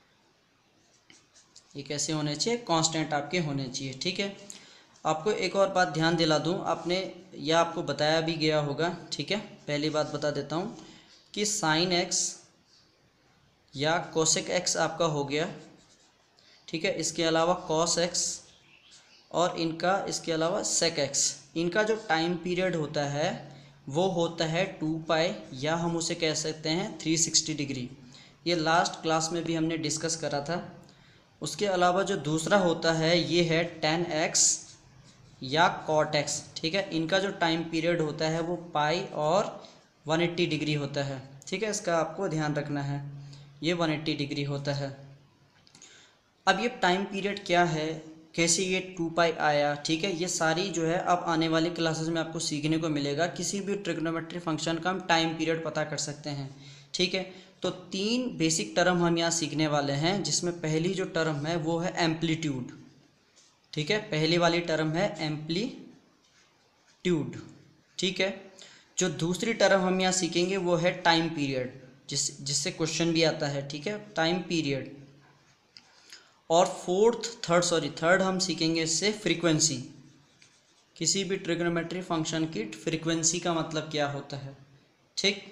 ये कैसे होने चाहिए, कांस्टेंट आपके होने चाहिए, ठीक है। आपको एक और बात ध्यान दिला दूं, आपने या आपको बताया भी गया होगा, ठीक है। पहली बात बता देता हूं कि साइन एक्स या कोसेक एक्स आपका हो गया, ठीक है। इसके अलावा कॉस एक्स और इनका, इसके अलावा सेक एक्स, इनका जो टाइम पीरियड होता है वो होता है 2 पाई, या हम उसे कह सकते हैं 360 डिग्री। ये लास्ट क्लास में भी हमने डिस्कस करा था। उसके अलावा जो दूसरा होता है ये है tan x या cot x, ठीक है। इनका जो टाइम पीरियड होता है वो पाई और 180 डिग्री होता है, ठीक है। इसका आपको ध्यान रखना है, ये 180 डिग्री होता है। अब ये टाइम पीरियड क्या है, कैसे ये 2 पाई आया, ठीक है, ये सारी जो है अब आने वाली क्लासेस में आपको सीखने को मिलेगा। किसी भी ट्रिग्नोमेट्री फंक्शन का हम टाइम पीरियड पता कर सकते हैं, ठीक है। तो 3 बेसिक टर्म हम यहाँ सीखने वाले हैं, जिसमें पहली जो टर्म है वो है एम्पलीट्यूड, ठीक है, पहली वाली टर्म है एम्पलीट्यूड, ठीक है। जो दूसरी टर्म हम यहाँ सीखेंगे वो है टाइम पीरियड, जिससे क्वेश्चन भी आता है, ठीक है, टाइम पीरियड। और थर्ड हम सीखेंगे इससे फ्रीक्वेंसी, किसी भी ट्रिग्नोमेट्री फंक्शन की फ्रीक्वेंसी का मतलब क्या होता है, ठीक।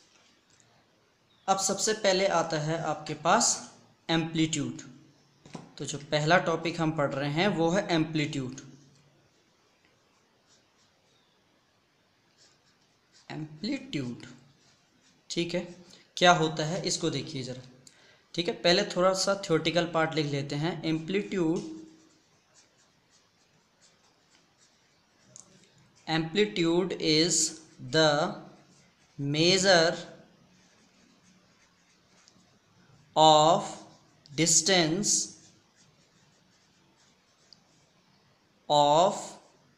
अब सबसे पहले आता है आपके पास एम्पलीट्यूड। तो जो पहला टॉपिक हम पढ़ रहे हैं वो है एम्पलीट्यूड। एम्पलीट्यूड, ठीक है, क्या होता है इसको देखिए ज़रा, ठीक है। पहले थोड़ा सा थ्योरेटिकल पार्ट लिख लेते हैं। Amplitude is the measure of distance of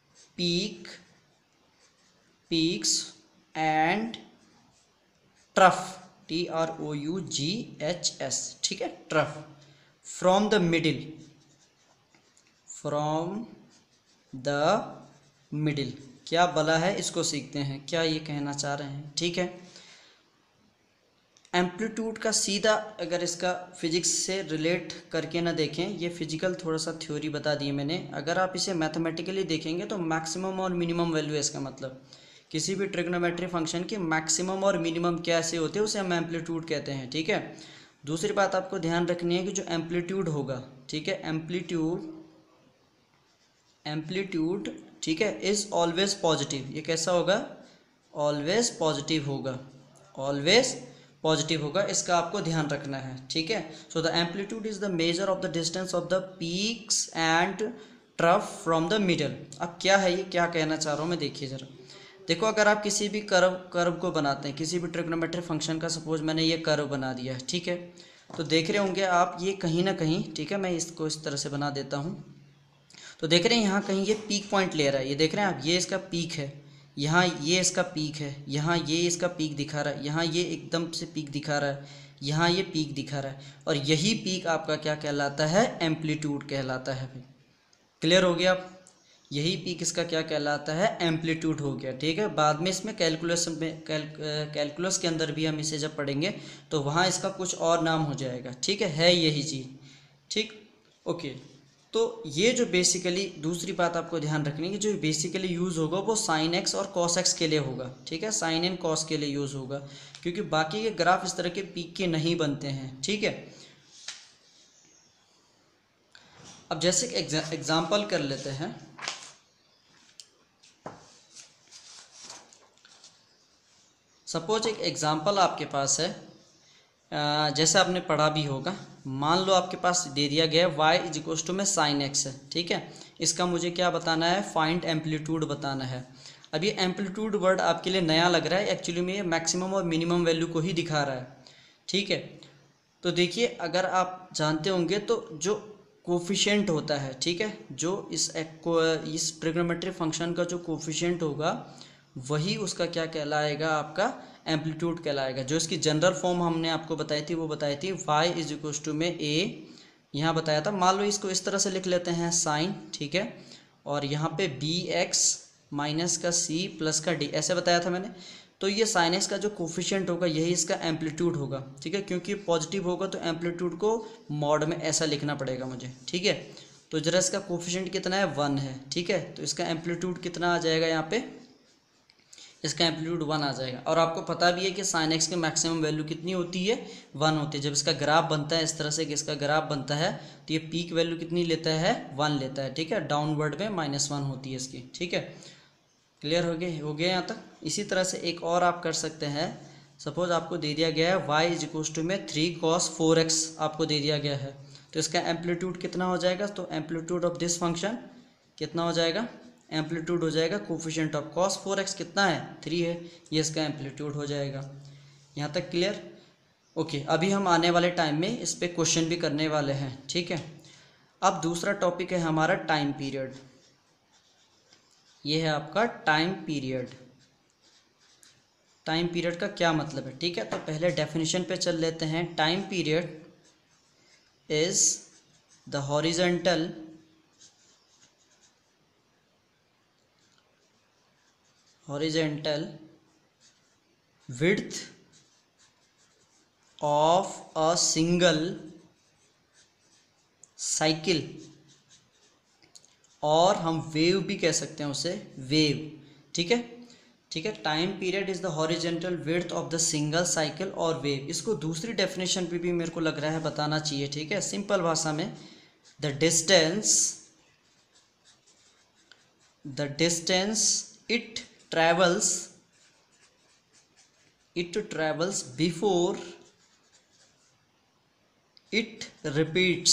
peaks and trough, TROUGHS, ठीक है, ट्रफ, फ्रॉम द मिडिल। क्या भला है इसको सीखते हैं, क्या ये कहना चाह रहे हैं, ठीक है। एम्पलीट्यूड का सीधा अगर इसका फिजिक्स से रिलेट करके ना देखें, ये फिजिकल थोड़ा सा थ्योरी बता दी मैंने, अगर आप इसे मैथमेटिकली देखेंगे तो मैक्सिमम और मिनिमम वैल्यू है इसका मतलब। किसी भी ट्रिग्नोमेट्री फंक्शन की मैक्सिमम और मिनिमम कैसे होते हैं उसे हम एम्पलीट्यूड कहते हैं, ठीक है। दूसरी बात आपको ध्यान रखनी है कि जो एम्पलीट्यूड होगा, ठीक है, एम्पलीट्यूड, ठीक है, इज ऑलवेज पॉजिटिव। ये कैसा होगा, ऑलवेज पॉजिटिव होगा, ऑलवेज पॉजिटिव होगा, इसका आपको ध्यान रखना है, ठीक है। So the amplitude is the measure of the distance of the peaks and trough from the middle. अब क्या है ये, क्या कहना चाह रहा हूँ मैं, देखिए ज़रा। देखो, अगर आप किसी भी कर्व को बनाते हैं, किसी भी ट्रिग्नोमेट्री फंक्शन का, सपोज मैंने ये कर्व बना दिया है, ठीक है, तो देख रहे होंगे आप ये कहीं ना कहीं, ठीक है, मैं इसको इस तरह से बना देता हूँ, तो देख रहे हैं यहाँ कहीं ये पीक पॉइंट ले रहा है, ये देख रहे हैं आप, ये इसका पीक है, यहाँ ये इसका पीक है, यहाँ ये इसका पीक दिखा रहा है, यहाँ ये एकदम से पीक दिखा रहा है, यहाँ ये पीक दिखा रहा है, और यही पीक आपका क्या कहलाता है, एम्पलीट्यूड कहलाता है। क्लियर हो गया आप, यही पीक इसका क्या कहलाता है, एम्पलीट्यूड हो गया, ठीक है। बाद में इसमें कैलकुलस के अंदर भी हम इसे जब पढ़ेंगे तो वहाँ इसका कुछ और नाम हो जाएगा, ठीक है यही चीज़, ठीक, ओके। तो ये जो बेसिकली दूसरी बात आपको ध्यान रखनी है कि जो बेसिकली यूज़ होगा वो साइन एक्स और कॉस एक्स के लिए होगा, ठीक है, साइन एंड कॉस के लिए यूज़ होगा, क्योंकि बाकी के ग्राफ इस तरह के पीक के नहीं बनते हैं, ठीक है। अब जैसे एग्जाम्पल कर लेते हैं, सपोज एक एग्जाम्पल आपके पास है, जैसे आपने पढ़ा भी होगा, मान लो आपके पास दे दिया गया है y इज इक्वल्स टू में साइन एक्स है, ठीक है, इसका मुझे क्या बताना है, फाइंड एम्पलीट्यूड बताना है। अब ये एम्पलीट्यूड वर्ड आपके लिए नया लग रहा है, एक्चुअली में ये मैक्सिमम और मिनिमम वैल्यू को ही दिखा रहा है, ठीक है। तो देखिए, अगर आप जानते होंगे तो जो कोफिशिएंट होता है, ठीक है, जो इस ट्रिग्नोमेट्री फंक्शन का जो कोफिशिएंट होगा वही उसका क्या कहलाएगा, आपका एम्पलीट्यूड कहलाएगा। जो इसकी जनरल फॉर्म हमने आपको बताई थी वो बताई थी y इज इक्वल्स टू में a, यहाँ बताया था, मान लो इसको इस तरह से लिख लेते हैं साइन, ठीक है, और यहाँ पे bx माइनस का c प्लस का d ऐसे बताया था मैंने। तो ये साइन एक्स का जो कोफिशिएंट होगा यही इसका एम्पलीट्यूड होगा, ठीक है, क्योंकि पॉजिटिव होगा तो एम्पलीट्यूड को मॉड में ऐसा लिखना पड़ेगा मुझे, ठीक है। तो जरा इसका कोफिशिएंट कितना है, 1 है, ठीक है, तो इसका एम्पलीट्यूड कितना आ जाएगा, यहाँ पे इसका एम्पलीट्यूड 1 आ जाएगा। और आपको पता भी है कि साइन एक्स की मैक्सिमम वैल्यू कितनी होती है, 1 होती है। जब इसका ग्राफ बनता है इस तरह से कि इसका ग्राफ बनता है तो ये पीक वैल्यू कितनी लेता है, 1 लेता है, ठीक है, डाउनवर्ड में -1 होती है इसकी, ठीक है। क्लियर हो गया यहाँ तक। इसी तरह से एक और आप कर सकते हैं, सपोज आपको दे दिया गया है y इज इक्वल्स टू में 3 cos 4x आपको दे दिया गया है, तो इसका एम्पलीट्यूड कितना हो जाएगा, तो एम्पलीट्यूड ऑफ दिस फंक्शन कितना हो जाएगा, एम्पलीट्यूड हो जाएगा कोफिशिएंट ऑफ cos 4x कितना है, 3 है, ये इसका एम्पलीट्यूड हो जाएगा। यहाँ तक क्लियर, ओके। अभी हम आने वाले टाइम में इस पर क्वेश्चन भी करने वाले हैं, ठीक है। अब दूसरा टॉपिक है हमारा टाइम पीरियड। ये है आपका टाइम पीरियड। टाइम पीरियड का क्या मतलब है, ठीक है। तो पहले डेफिनेशन पे चल लेते हैं। Time period is the horizontal width of a single cycle, और हम वेव भी कह सकते हैं उसे, वेव, ठीक है, ठीक है। Time period is the horizontal width of the single cycle और वेव। इसको दूसरी डेफिनेशन पे भी मेरे को लग रहा है बताना चाहिए, ठीक है, सिंपल भाषा में। The distance it travels before it repeats।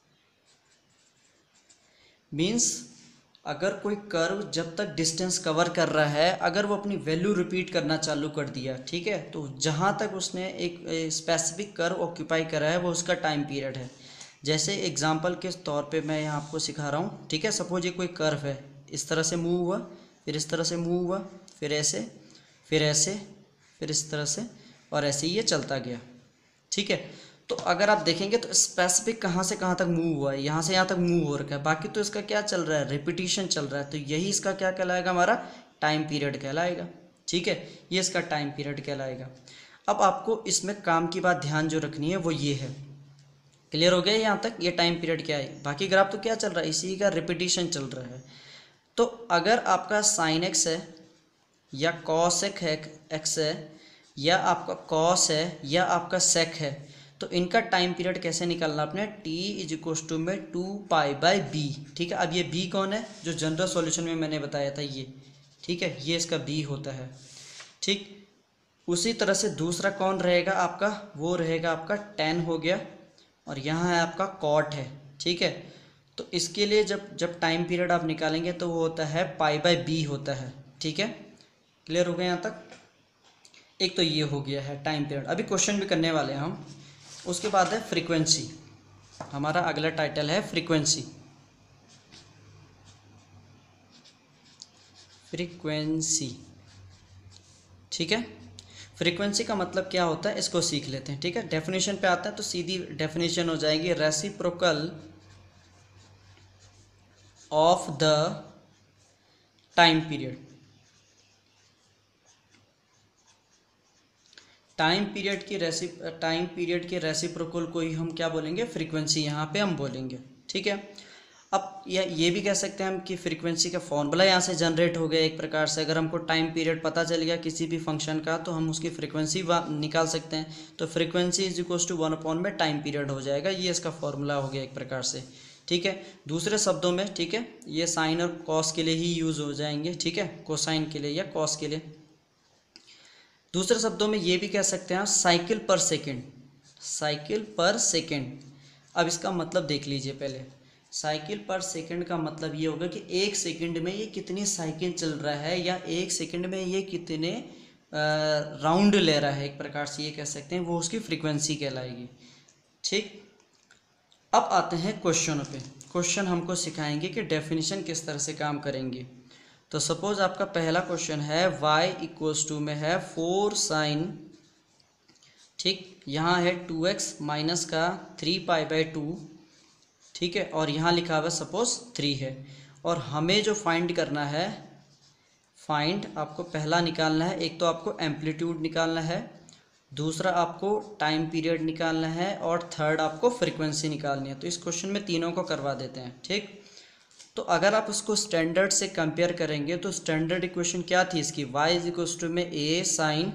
Means अगर कोई कर्व जब तक डिस्टेंस कवर कर रहा है, अगर वो अपनी वैल्यू रिपीट करना चालू कर दिया, ठीक है, तो जहाँ तक उसने एक स्पेसिफिक कर्व ऑक्यूपाई करा है वो उसका टाइम पीरियड है। जैसे एग्जांपल के तौर पे मैं यहाँ आपको सिखा रहा हूँ, ठीक है। सपोज ये कोई कर्व है, इस तरह से मूव हुआ, फिर इस तरह से मूव हुआ, फिर ऐसे, फिर ऐसे, फिर इस तरह से, और ऐसे ही ये चलता गया, ठीक है। तो अगर आप देखेंगे तो स्पेसिफिक कहाँ से कहाँ तक मूव हुआ है, यहाँ से यहाँ तक मूव हो रखा है, बाकी तो इसका क्या चल रहा है, रिपीटिशन चल रहा है। तो यही इसका क्या कहलाएगा, हमारा टाइम पीरियड कहलाएगा, ठीक है। ये इसका टाइम पीरियड कहलाएगा। अब आपको इसमें काम की बात ध्यान जो रखनी है वो ये है। क्लियर हो गया यहाँ तक, ये टाइम पीरियड क्या है। बाकी ग्राफ तो क्या चल रहा है, इसी का रिपीटिशन चल रहा है। तो अगर आपका साइन एक्स है या कॉस एक्स है या आपका कॉस है या आपका सेक है, तो इनका टाइम पीरियड कैसे निकालना आपने, t इज इक्वल्स टू में 2π/b, ठीक है। अब ये b कौन है, जो जनरल सॉल्यूशन में मैंने बताया था ये, ठीक है, ये इसका b होता है, ठीक। उसी तरह से दूसरा कौन रहेगा आपका, वो रहेगा आपका tan हो गया, और यहाँ है आपका cot है, ठीक है। तो इसके लिए जब टाइम पीरियड आप निकालेंगे तो वो होता है π/b होता है, ठीक है। क्लियर हो गया यहाँ तक। एक तो ये हो गया है टाइम पीरियड। अभी क्वेश्चन भी करने वाले हैं हम। उसके बाद है फ्रीक्वेंसी। हमारा अगला टाइटल है फ्रीक्वेंसी। फ्रीक्वेंसी, ठीक है। फ्रीक्वेंसी का मतलब क्या होता है इसको सीख लेते हैं, ठीक है। डेफिनेशन पे आता है तो सीधी डेफिनेशन हो जाएगी, reciprocal of the time period. Time period के रेसिप्रोकल को ही हम क्या बोलेंगे, फ्रीक्वेंसी यहाँ पे हम बोलेंगे, ठीक है। अब ये भी कह सकते हैं हम कि फ्रीक्वेंसी का फॉर्मूला यहाँ से जनरेट हो गया एक प्रकार से। अगर हमको टाइम पीरियड पता चल गया किसी भी फंक्शन का तो हम उसकी फ्रीक्वेंसी निकाल सकते हैं। तो फ्रीक्वेंसी इज इक्वल्स टू 1/, में टाइम पीरियड हो जाएगा। ये इसका फॉर्मूला हो गया एक प्रकार से, ठीक है। दूसरे शब्दों में, ठीक है, ये साइन और कॉस के लिए ही यूज़ हो जाएंगे, ठीक है, कोसाइन के लिए या कॉस के लिए। दूसरे शब्दों में ये भी कह सकते हैं साइकिल पर सेकेंड, साइकिल पर सेकेंड। अब इसका मतलब देख लीजिए पहले। साइकिल पर सेकेंड का मतलब ये होगा कि एक सेकंड में ये कितनी साइकिल चल रहा है, या एक सेकंड में ये कितने राउंड ले रहा है, एक प्रकार से ये कह सकते हैं, वो उसकी फ्रीक्वेंसी कहलाएगी, ठीक। अब आते हैं क्वेश्चनों पे। क्वेश्चन हमको सिखाएंगे कि डेफिनेशन किस तरह से काम करेंगे। तो सपोज आपका पहला क्वेश्चन है y इक्वल्स टू में है 4 sin, ठीक, यहाँ है 2x माइनस का 3π/2, ठीक है, और यहाँ लिखा हुआ सपोज 3 है। और हमें जो फाइंड करना है, आपको पहला निकालना है, एक तो आपको एम्पलीट्यूड निकालना है, दूसरा आपको टाइम पीरियड निकालना है, और थर्ड आपको फ्रीक्वेंसी निकालनी है। तो इस क्वेश्चन में तीनों को करवा देते हैं, ठीक। तो अगर आप उसको स्टैंडर्ड से कंपेयर करेंगे तो स्टैंडर्ड इक्वेशन क्या थी इसकी, y इज इक्वल टू में a sin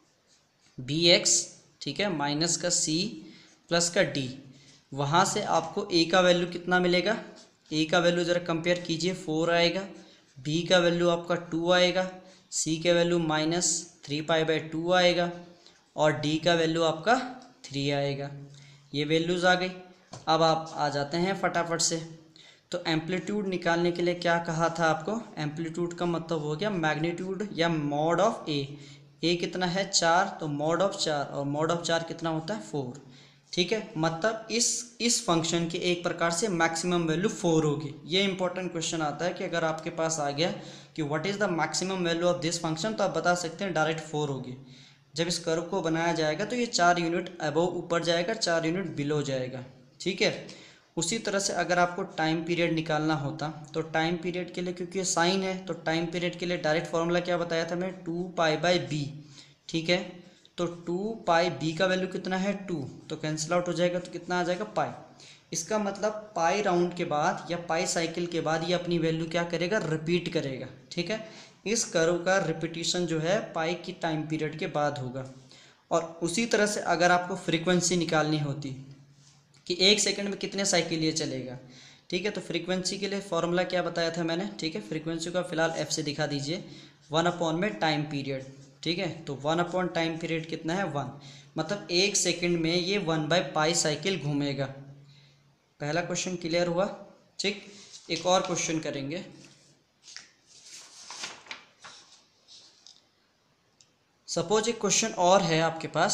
bx, ठीक है, माइनस का c प्लस का d। वहाँ से आपको a का वैल्यू कितना मिलेगा, a का वैल्यू ज़रा कंपेयर कीजिए, 4 आएगा, b का वैल्यू आपका 2 आएगा, c का वैल्यू माइनस 3π/2 आएगा, और d का वैल्यू आपका 3 आएगा। ये वैल्यूज़ आ गई। अब आप आ जाते हैं फटाफट से। तो एम्पलीट्यूड निकालने के लिए क्या कहा था आपको, एम्पलीट्यूड का मतलब हो गया मैग्नीट्यूड या मॉड ऑफ ए। ए कितना है 4, तो मॉड ऑफ 4, और मॉड ऑफ 4 कितना होता है 4। ठीक है, मतलब इस फंक्शन की एक प्रकार से मैक्सिमम वैल्यू 4 होगी। ये इंपॉर्टेंट क्वेश्चन आता है कि अगर आपके पास आ गया कि what is the maximum value of this function, तो आप बता सकते हैं डायरेक्ट 4 होगी। जब इस कर्व को बनाया जाएगा तो ये 4 यूनिट अबव ऊपर जाएगा, 4 यूनिट बिलो जाएगा। ठीक है, उसी तरह से अगर आपको टाइम पीरियड निकालना होता तो टाइम पीरियड के लिए, क्योंकि ये साइन है, तो टाइम पीरियड के लिए डायरेक्ट फार्मूला क्या बताया था मैं, 2π/b। ठीक है, तो 2π का वैल्यू कितना है 2, तो कैंसिल आउट हो जाएगा, तो कितना आ जाएगा पाई। इसका मतलब पाई राउंड के बाद या पाई साइकिल के बाद ये अपनी वैल्यू क्या करेगा, रिपीट करेगा। ठीक है, इस कर्व का रिपीटिशन जो है पाई की टाइम पीरियड के बाद होगा। और उसी तरह से अगर आपको फ्रीक्वेंसी निकालनी होती कि 1 सेकंड में कितने साइकिल ये चलेगा, ठीक है, तो फ्रीक्वेंसी के लिए फॉर्मूला क्या बताया था मैंने। ठीक है, फ्रीक्वेंसी को फिलहाल एफ से दिखा दीजिए, 1 में टाइम पीरियड। ठीक है, तो 1 टाइम पीरियड कितना है 1, मतलब 1 सेकंड में ये 1/π साइकिल घूमेगा। पहला क्वेश्चन क्लियर हुआ। ठीक, एक और क्वेश्चन करेंगे। सपोज एक क्वेश्चन और है आपके पास,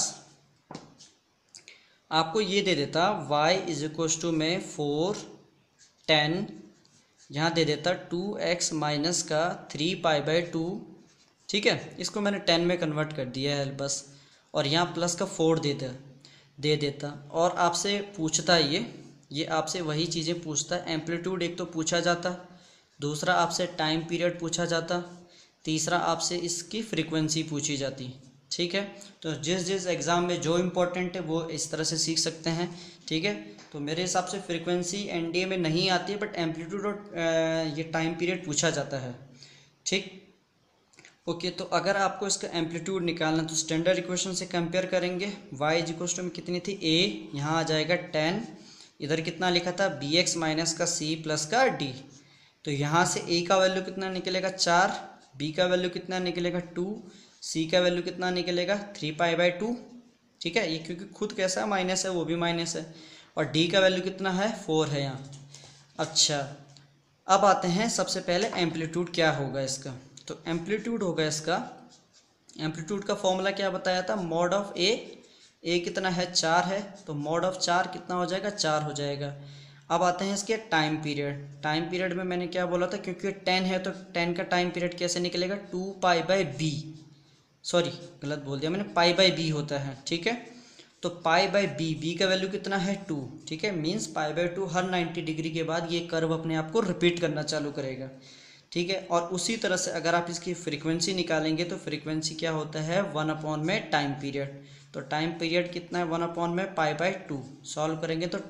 आपको ये दे देता y = में 4 10, यहाँ दे देता 2x माइनस का 3π/2। ठीक है, इसको मैंने 10 में कन्वर्ट कर दिया है बस, और यहाँ प्लस का 4 दे देता और आपसे पूछता ये आपसे वही चीज़ें पूछता है। एम्पलीट्यूड एक तो पूछा जाता, दूसरा आपसे टाइम पीरियड पूछा जाता, तीसरा आपसे इसकी फ्रीक्वेंसी पूछी जाती। ठीक है, तो जिस एग्ज़ाम में जो इम्पोर्टेंट है वो इस तरह से सीख सकते हैं। ठीक है, तो मेरे हिसाब से फ्रीक्वेंसी एनडीए में नहीं आती है, बट एम्पलीट्यूड और ये टाइम पीरियड पूछा जाता है। ठीक, ओके, तो अगर आपको इसका एम्पलीट्यूड निकालना तो स्टैंडर्ड इक्वेशन से कंपेयर करेंगे। y = में कितनी थी a, यहाँ आ जाएगा 10, इधर कितना लिखा था bx माइनस का c प्लस का d, तो यहाँ से a का वैल्यू कितना निकलेगा 4, b का वैल्यू कितना निकलेगा 2, c का वैल्यू कितना निकलेगा 3π/2। ठीक है, ये क्योंकि खुद कैसा है माइनस है, वो भी माइनस है, और d का वैल्यू कितना है 4 है यहाँ। अच्छा, अब आते हैं सबसे पहले एम्पलीट्यूड क्या होगा इसका। तो एम्पलीट्यूड होगा इसका, एम्पलीट्यूड का फॉर्मूला क्या बताया था, मॉड ऑफ ए कितना है 4 है, तो मॉड ऑफ 4 कितना हो जाएगा 4 हो जाएगा। अब आते हैं इसके टाइम पीरियड। टाइम पीरियड में मैंने क्या बोला था, क्योंकि 10 है तो 10 का टाइम पीरियड कैसे निकलेगा 2π/b, सॉरी गलत बोल दिया मैंने, π/b होता है। ठीक है, तो π/b का वैल्यू कितना है 2। ठीक है, मीन्स π/2 हर 90 डिग्री के बाद ये कर्व अपने आप को रिपीट करना चालू करेगा। ठीक है, और उसी तरह से अगर आप इसकी फ्रीक्वेंसी निकालेंगे तो फ्रीक्वेंसी क्या होता है 1 में टाइम पीरियड, तो टाइम पीरियड कितना है 1 में π/2, सॉल्व करेंगे तो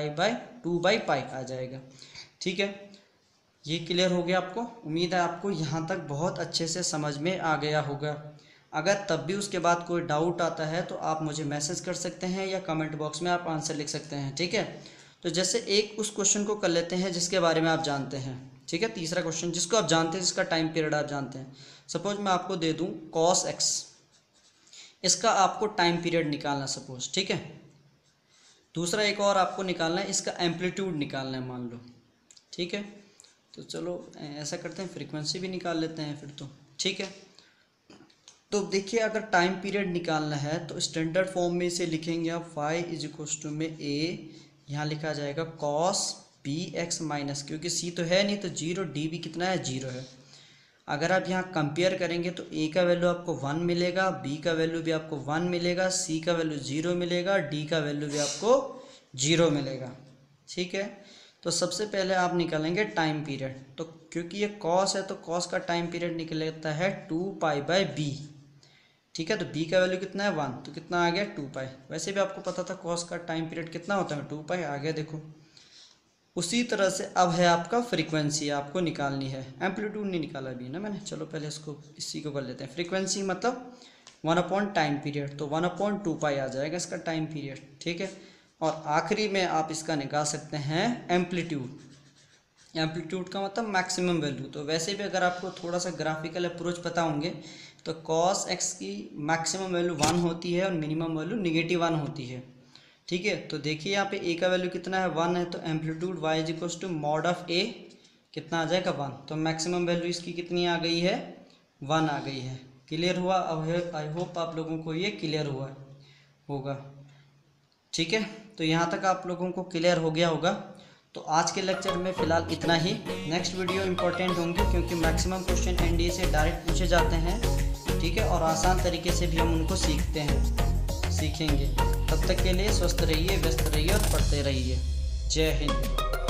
2π आ जाएगा। ठीक है, ये क्लियर हो गया आपको। उम्मीद है आपको यहाँ तक बहुत अच्छे से समझ में आ गया होगा। अगर तब भी उसके बाद कोई डाउट आता है तो आप मुझे मैसेज कर सकते हैं या कमेंट बॉक्स में आप आंसर लिख सकते हैं। ठीक है, तो जैसे एक उस क्वेश्चन को कर लेते हैं जिसके बारे में आप जानते हैं। ठीक है, तीसरा क्वेश्चन जिसको आप जानते हैं, जिसका टाइम पीरियड आप जानते हैं। सपोज मैं आपको दे दूं cos x, इसका आपको टाइम पीरियड निकालना सपोज। ठीक है, दूसरा एक और आपको निकालना है, इसका एम्पलीट्यूड निकालना है मान लो। ठीक है, तो चलो ऐसा करते हैं, फ्रीक्वेंसी भी निकाल लेते हैं फिर तो। ठीक है, तो देखिए अगर टाइम पीरियड निकालना है तो स्टैंडर्ड फॉर्म में इसे लिखेंगे आप, y = में a, यहाँ लिखा जाएगा cos bx माइनस, क्योंकि c तो है नहीं तो 0, d भी कितना है 0 है। अगर आप यहाँ कंपेयर करेंगे तो a का वैल्यू आपको 1 मिलेगा, b का वैल्यू भी आपको 1 मिलेगा, c का वैल्यू 0 मिलेगा, d का वैल्यू भी आपको 0 मिलेगा। ठीक है, तो सबसे पहले आप निकालेंगे टाइम पीरियड, तो क्योंकि ये cos है तो cos का टाइम पीरियड निकलता है 2π/b। ठीक है, तो b का वैल्यू कितना है 1, तो कितना आ गया 2π। वैसे भी आपको पता था cos का टाइम पीरियड कितना होता है 2π, आ गया देखो। उसी तरह से अब है आपका फ्रीक्वेंसी, आपको निकालनी है। एम्पलीट्यूड नहीं निकाला अभी ना मैंने, चलो पहले इसी को कर लेते हैं। फ्रीक्वेंसी मतलब 1 टाइम पीरियड, तो 1/2π आ जाएगा इसका टाइम पीरियड। ठीक है, और आखिरी में आप इसका निकाल सकते हैं एम्पलीट्यूड। एम्पलीट्यूड का मतलब मैक्सिमम वैल्यू। तो वैसे भी अगर आपको थोड़ा सा ग्राफिकल अप्रोच पता होंगे तो cos x की मैक्सिमम वैल्यू 1 होती है और मिनिमम वैल्यू -1 होती है। ठीक है, तो देखिए यहाँ पे a का वैल्यू कितना है 1 है, तो amplitude y = mod of a कितना आ जाएगा 1, तो मैक्सिमम वैल्यू इसकी कितनी आ गई है 1 आ गई है। क्लियर हुआ? अब आई होप आप लोगों को ये क्लियर हुआ होगा। ठीक है, तो यहाँ तक आप लोगों को क्लियर हो गया होगा। तो आज के लेक्चर में फ़िलहाल इतना ही। नेक्स्ट वीडियो इंपॉर्टेंट होंगे क्योंकि मैक्सिमम क्वेश्चन एनडीए से डायरेक्ट पूछे जाते हैं, ठीक है, और आसान तरीके से भी हम उनको सीखेंगे। तब तक के लिए स्वस्थ रहिए, व्यस्त रहिए और पढ़ते रहिए। जय हिंद।